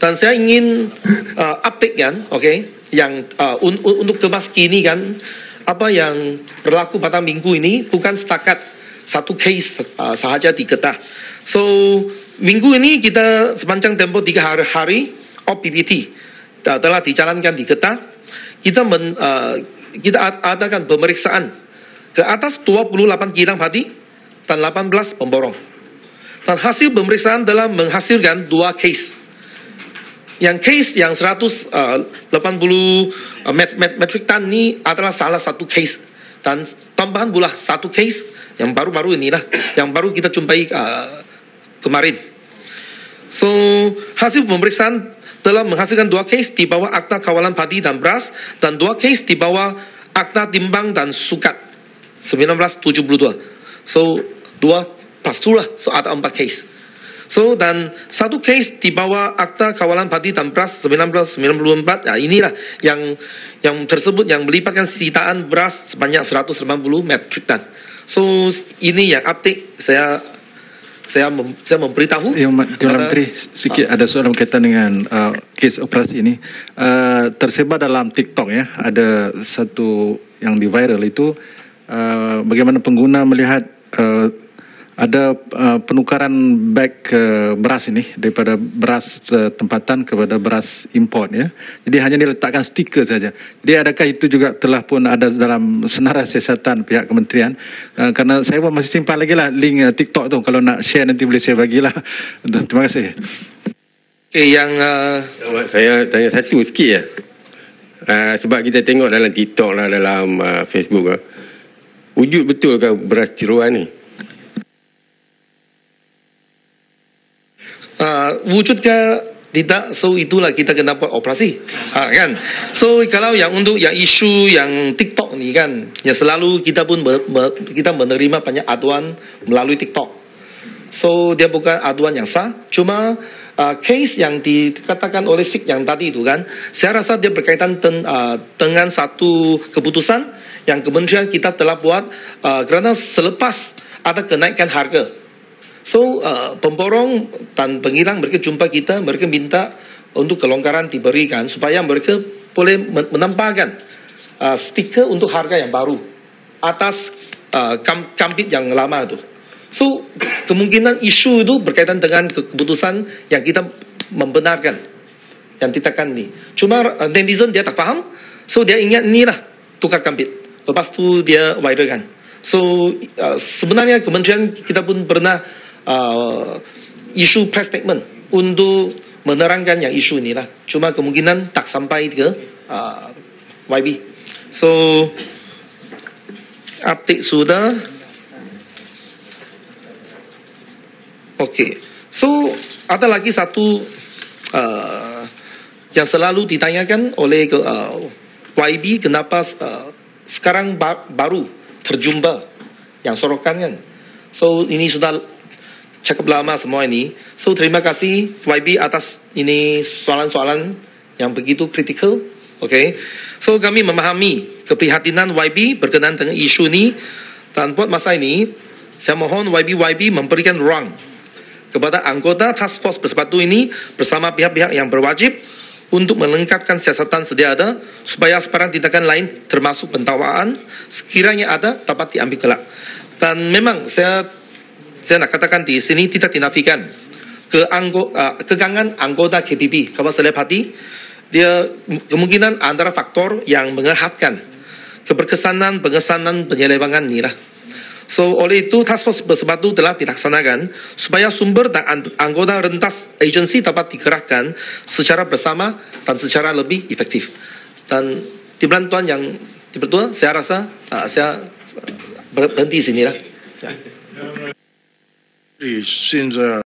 Dan saya ingin update kan, yang untuk kemas kini kan, apa yang berlaku pada minggu ini bukan setakat satu case sahaja di Kedah. So minggu ini kita sepanjang tempoh 3 hari OPPT telah dijalankan di Kedah. Kita adakan pemeriksaan ke atas 28 kilang padi dan 18 pemborong. Dan hasil pemeriksaan telah menghasilkan 2 case. Yang case yang 180 metric ton ini adalah salah satu case. Dan tambahan pula 1 case yang baru-baru inilah, yang baru kita jumpai kemarin. So hasil pemeriksaan telah menghasilkan 2 case di bawah Akta Kawalan Padi dan Beras dan 2 case di bawah Akta Timbang dan Sukat 1972. So 2 plus 2 lah, so ada 4 case. So dan 1 case di bawah Akta Kawalan Padi dan Beras 1994. Nah, inilah yang tersebut yang melibatkan sitaan beras sebanyak 180 metric ton. So ini yang update saya memberitahu. Yang Menteri, sikit ada soalan berkaitan dengan kes operasi ini. Tersebar dalam TikTok ya, ada satu yang di viral itu bagaimana pengguna melihat ada penukaran beg beras ini daripada beras tempatan kepada beras import ya. Jadi hanya diletakkan stiker saja. Jadi adakah itu juga telah pun ada dalam senarai siasatan pihak kementerian? Karena saya masih simpan lagi lah link TikTok tu. Kalau nak share nanti boleh saya bagilah. Terima kasih. Saya tanya satu sikit ya. Sebab kita tengok dalam TikTok lah, dalam Facebook lah. Wujud betul ke beras ceruan ni? Wujud ke tidak, so itulah kita kena buat operasi, kan? So kalau yang untuk yang isu yang TikTok ni kan, yang selalu kita pun kita menerima banyak aduan melalui TikTok. So dia bukan aduan yang sah, cuma case yang dikatakan oleh Sik yang tadi itu kan, saya rasa dia berkaitan dengan satu keputusan yang kementerian kita telah buat kerana selepas ada kenaikan harga. So pemborong dan pengilang mereka jumpa kita, mereka minta untuk kelonggaran diberikan supaya mereka boleh menambahkan stiker untuk harga yang baru atas kambit yang lama itu. So kemungkinan isu itu berkaitan dengan keputusan yang kita membenarkan yang ditekan ni. Cuma netizen dia tak faham, so dia ingat inilah tukar kambit. Lepas tu dia viralkan. So sebenarnya kementerian kita pun pernah isu press statement untuk menerangkan yang isu inilah. Cuma kemungkinan tak sampai ke YB. So update sudah. Okay. So ada lagi satu yang selalu ditanyakan oleh YB, kenapa sekarang baru terjumpa yang sorokan kan. So ini sudah cukup lama semua ini. So terima kasih YB atas ini soalan-soalan yang begitu kritikal. Okay. So kami memahami keprihatinan YB berkenaan dengan isu ini, dan buat masa ini saya mohon YB memberikan ruang kepada anggota Task Force Bersepatu ini bersama pihak-pihak yang berwajib untuk melengkapkan siasatan sedia ada supaya sebarang tindakan lain termasuk pentakwaan sekiranya ada dapat diambil kelak. Dan memang saya nak katakan di sini tidak dinafikan kegangan anggota KPP Kawal Selain Parti, dia kemungkinan antara faktor yang mengehatkan keberkesanan pengesanan penyelewangan ni lah. So oleh itu Task Force Bersepatu telah dilaksanakan supaya sumber dan anggota rentas agensi dapat digerakkan secara bersama dan secara lebih efektif. Dan di bantuan yang dipertua, saya rasa saya berhenti sini lah. 现在